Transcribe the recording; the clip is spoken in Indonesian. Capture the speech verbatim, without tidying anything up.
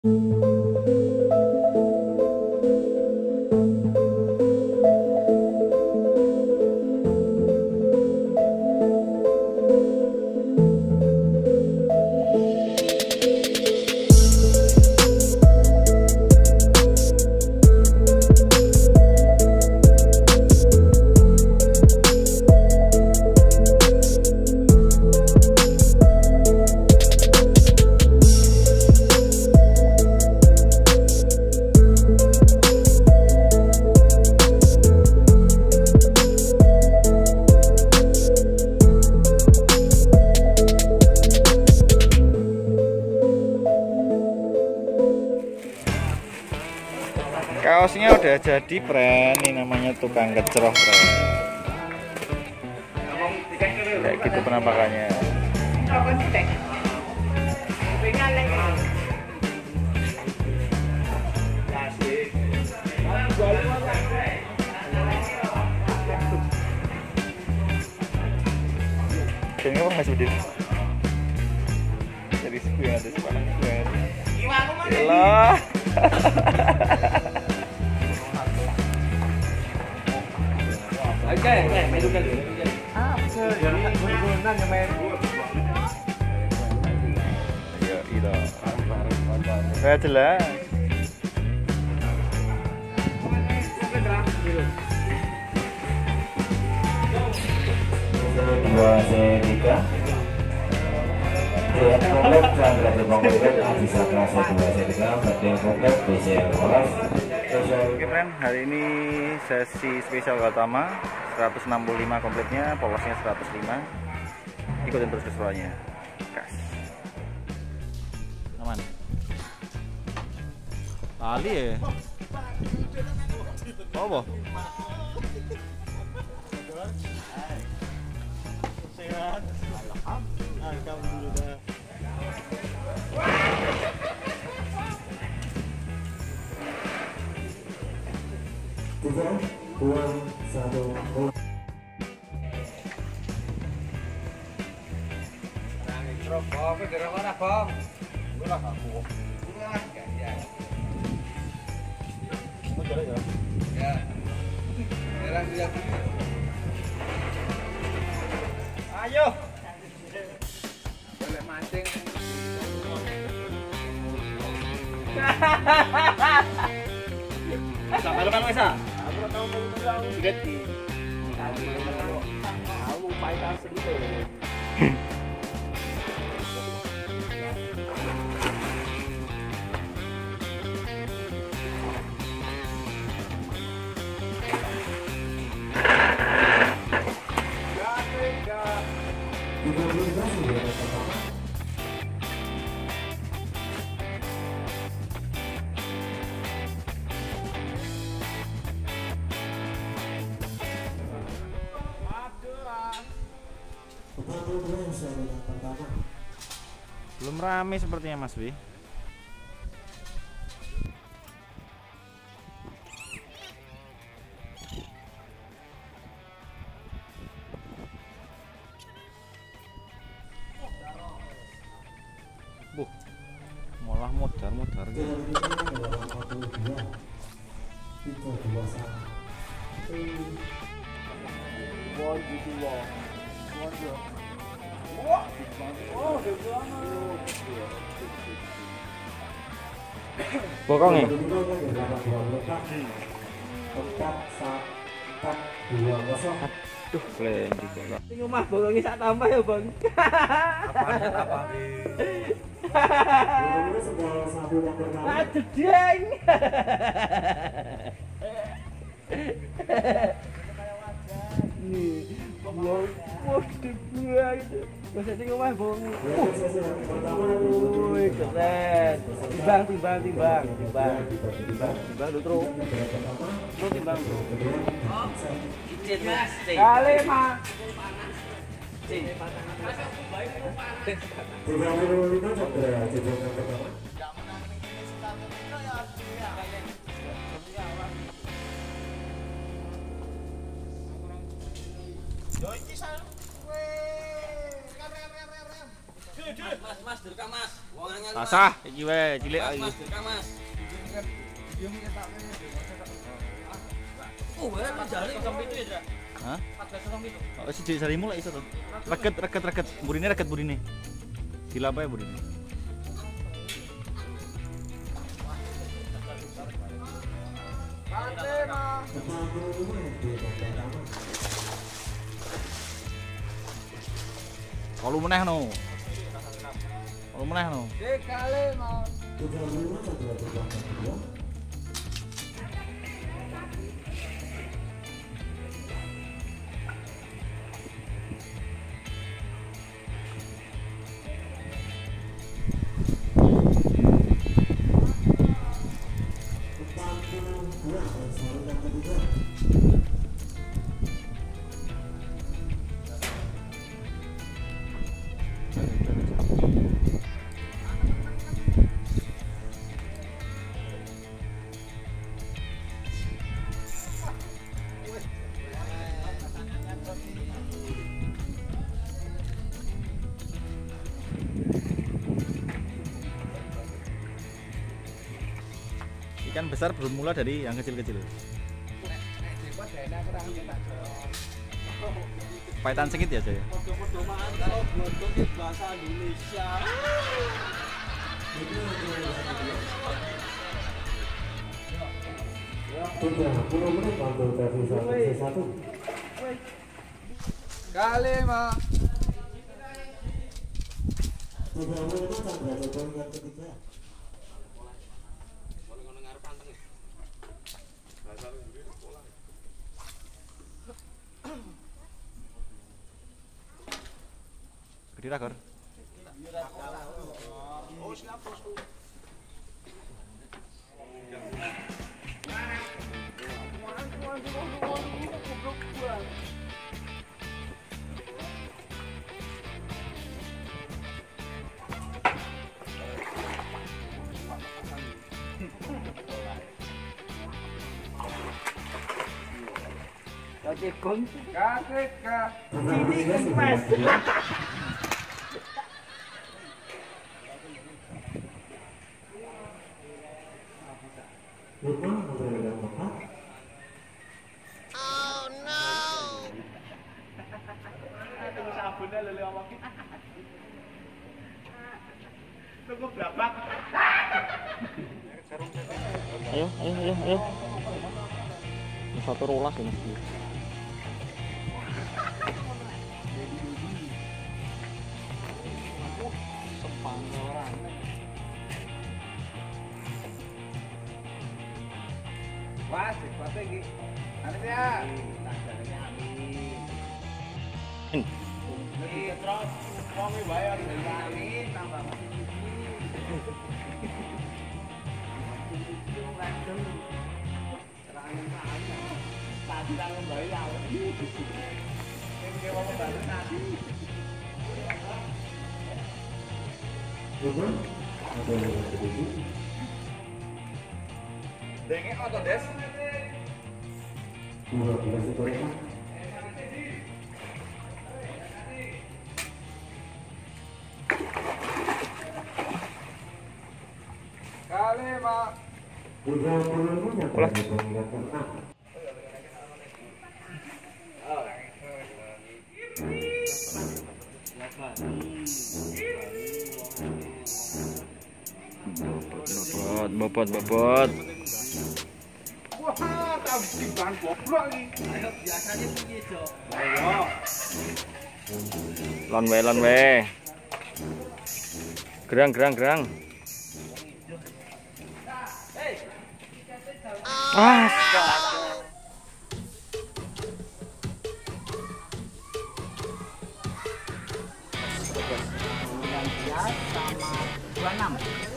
Kaosnya udah jadi, friend. Ini namanya tukang kecroh, friend. Kayak gitu penampakannya. Kayaknya apa nggak sedih? Jadi gue ada sepanjang gue. Yalah. Oke, oke, medukan. Ah, benar yang main. Ya, itu. Saya jelas. Dua tiga. Lihat komplek dan berarti komplek bisa kelas dua tiga berarti komplek B C L kelas. Oke, friend, hari ini sesi spesial Gautama seratus enam puluh lima komplitnya, polosnya seratus lima. Ikutin terus keseruannya. Gas. Aman. Tali ya. Apa? Sehat. Alhamdulillah. Tiga, dua, satu. Bang, dari mana, Bang? Gue lah aku. Ya. Mau jalan ya? Ya. Jalan dia. Ayo. Boleh mancing. Sampai lu kan wes ah? Aku ora tau mau gede. Aku pahit sendiri. Belum rame sepertinya, Mas Wi. Buh, malah modar-modar gitu. Bokong ya? Aduh, kelenji bokong. Ini rumah bokongnya sak tambah ya, Bang. Apa Aduh, deng. Nih, wow, wow, gede itu. Masa ini rumah bokongnya. Wih, keren. Timbang, timbang, timbang, timbang, timbang, timbang, lu terus. Terus timbang, bro. Kali, Mak. Mas, mas, direkam mas. Tasah iki wae cilik ae. Oh, wae jare kosong pitu ya, Drak. Hah? empat belas kosong pitu. Oh, si jarimu lek iso to. Reget reget reget. Burine reget burine. Dilapa ya burine. Kalau meneh no. Kalau meneh no. Dekale mau. Ikan besar bermula dari yang kecil-kecil. Paitan sedikit ya saya. Kalau godok bahasa Indonesia. tiga puluh menit untuk versi satu. Kali mah. tiga puluh menit sampai poin yang ketiga. Gede rakor. Oh, siap, Bosku. Kakekon, kakek, sini kempes. Lupa memberikan tempat. Oh no. Sabunnya lele awak. Tunggu berapa? Ayo, ayo, ayo, ayo. Satu rolas ya mas. Sepanggoran. Wah, sesuatu lagi. Ada ya. Tanggalnya amin. Ini terus wong bayar amin tambah Dengek atau des? dua belas ekor. Kali mak. tiga puluh menit sampai poin yang keenam. Bobot, bobot, bobot. Wah, tapi bahan goblok nih. Ayo biasanya begitu. Ayo. Lon we, lon we. Gerang, gerang, gerang. Ah, Sama dua puluh enam.